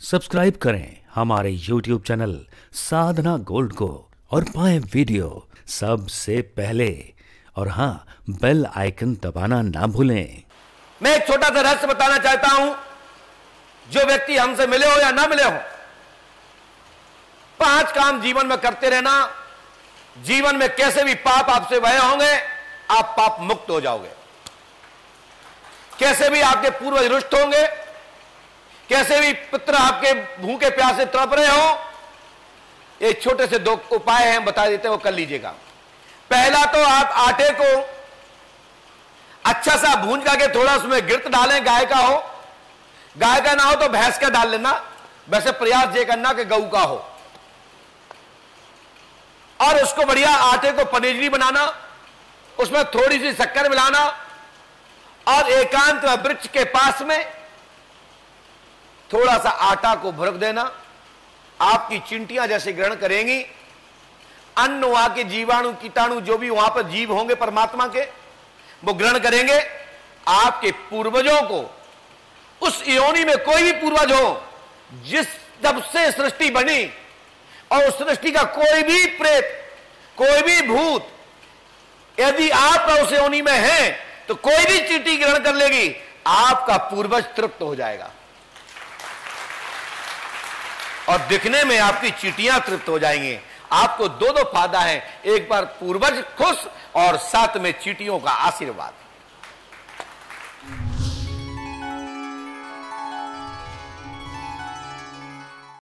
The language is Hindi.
सब्सक्राइब करें हमारे YouTube चैनल साधना गोल्ड को और पाएं वीडियो सबसे पहले। और हां, बेल आइकन दबाना ना भूलें। मैं एक छोटा सा रहस्य बताना चाहता हूं। जो व्यक्ति हमसे मिले हो या ना मिले हो, 5 काम जीवन में करते रहना। जीवन में कैसे भी पाप आपसे बहे होंगे, आप पाप मुक्त हो जाओगे। कैसे भी आपके पूर्वज रुष्ट होंगे, कैसे भी पितर आपके भूखे प्यासे तड़प रहे हो, ये छोटे से 2 उपाय हैं, बता देते हैं, वो कर लीजिएगा। पहला तो आप आटे को अच्छा सा भूंज करके थोड़ा उसमें गिर्त डालें। गाय का हो, गाय का ना हो तो भैंस का डाल लेना। वैसे प्रयास ये करना कि गऊ का हो। और उसको बढ़िया आटे को पनीजरी बनाना, उसमें थोड़ी सी शक्कर मिलाना और एकांत वृक्ष के पास में थोड़ा सा आटा को भुरक देना। आपकी चिंटियां जैसे ग्रहण करेंगी, अन्न वहां के जीवाणु कीटाणु जो भी वहां पर जीव होंगे परमात्मा के, वो ग्रहण करेंगे। आपके पूर्वजों को, उस योनि में कोई भी पूर्वज हो, जिस जब से सृष्टि बनी, और उस सृष्टि का कोई भी प्रेत, कोई भी भूत, यदि आप उस योनि में हैं तो कोई भी चींटी ग्रहण कर लेगी, आपका पूर्वज तृप्त हो जाएगा और दिखने में आपकी चींटियां तृप्त हो जाएंगी। आपको 2 फायदा है, एक बार पूर्वज खुश और साथ में चींटियों का आशीर्वाद।